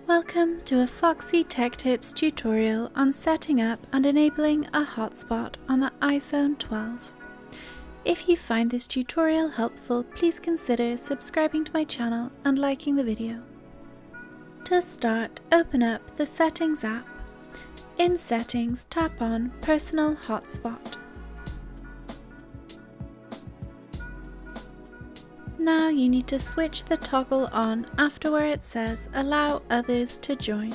Welcome to a Foxy Tech Tips tutorial on setting up and enabling a hotspot on the iPhone 12. If you find this tutorial helpful, please consider subscribing to my channel and liking the video. To start, open up the Settings app. In Settings, tap on Personal Hotspot. Now you need to switch the toggle on after where it says Allow others to join.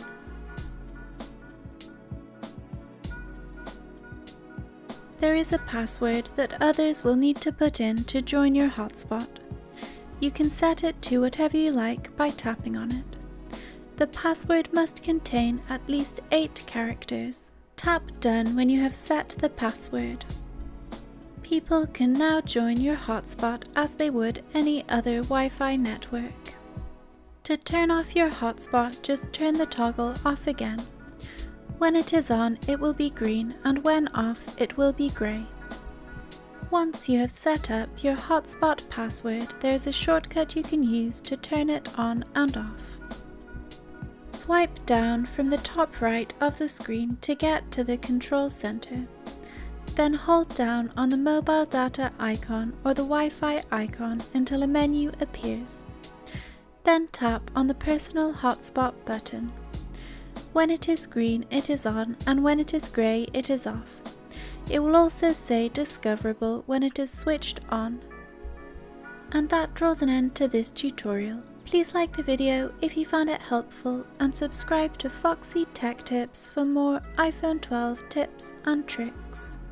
There is a password that others will need to put in to join your hotspot. You can set it to whatever you like by tapping on it. The password must contain at least 8 characters. Tap Done when you have set the password. People can now join your hotspot as they would any other Wi-Fi network. To turn off your hotspot, just turn the toggle off again. When it is on, it will be green, and when off, it will be grey. Once you have set up your hotspot password, there is a shortcut you can use to turn it on and off. Swipe down from the top right of the screen to get to the control center. Then hold down on the mobile data icon or the Wi-Fi icon until a menu appears. Then tap on the Personal Hotspot button. When it is green, it is on, and when it is grey, it is off. It will also say Discoverable when it is switched on. And that draws an end to this tutorial. Please like the video if you found it helpful and subscribe to Foxy Tech Tips for more iPhone 12 tips and tricks.